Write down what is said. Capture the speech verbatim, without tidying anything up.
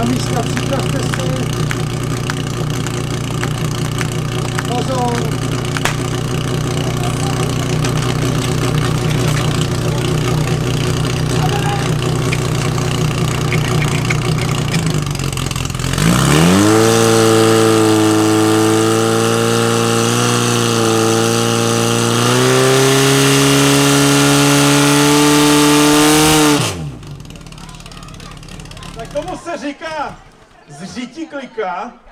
Na místa připravte se. Pozor. Tak tomu se říká zřítí klika.